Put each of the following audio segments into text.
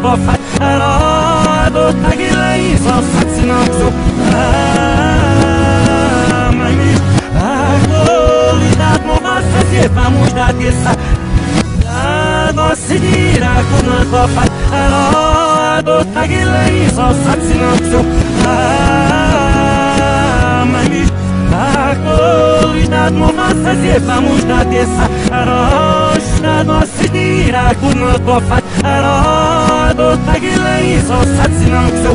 tofa do tagila iso satsinokso mas agolidad mo vasazie vamos dar dessa seguirá com a tofa do tagila iso satsinokso mas agolidad mo vasazie vamos dar dessa nós seguirá com a tofa do tagila iso satsinokso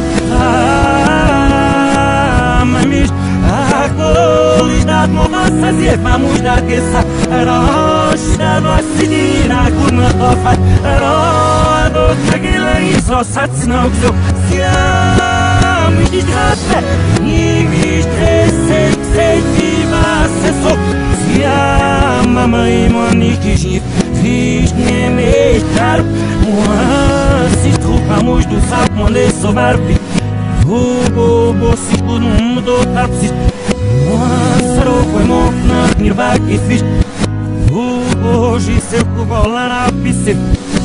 mas agolidad mo vasazie vamos dar dessa nós seguirá com a tofa do tagila iso satsinokso siamo Mãe, Monique, Gif, fiz nem mestar. Se trocamos do sapo, onde sovar pi. O ciclo no mundo tá preciso. Sarou foi monte na nirva que fiz. Hoje seu cogola na piscina.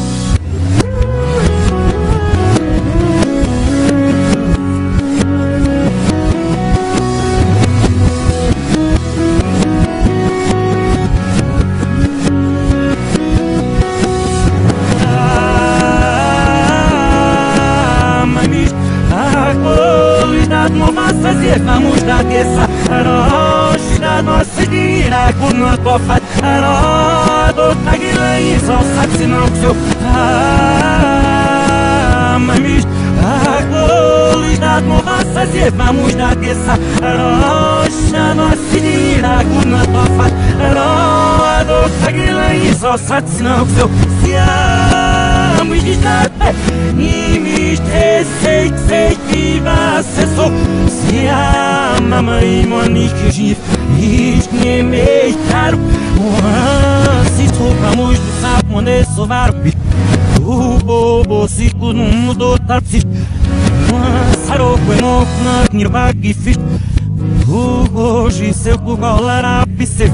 Vamos dar dessa rocha, nós seguirá com a tofa do tagila iso satsinokso mas agolidad mo vasazie vamos dar dessa rocha, nós seguirá com a tofa do tagila iso satsinokso siamo iditate sei que você sou siamo mãe Monique Gif isto nem meio caro se trocamos do sapo onde sovar o ciclo no mundo tá preciso sarou foi monte na nirva que fiz hoje seu cogola era piscina.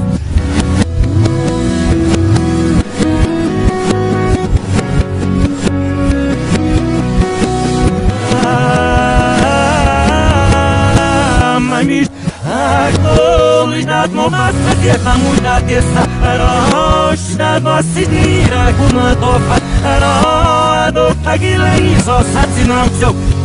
Agolidad mo vasazie vamos dar dessa rocha, nós seguirá com a tofa do tagila iso satsinokso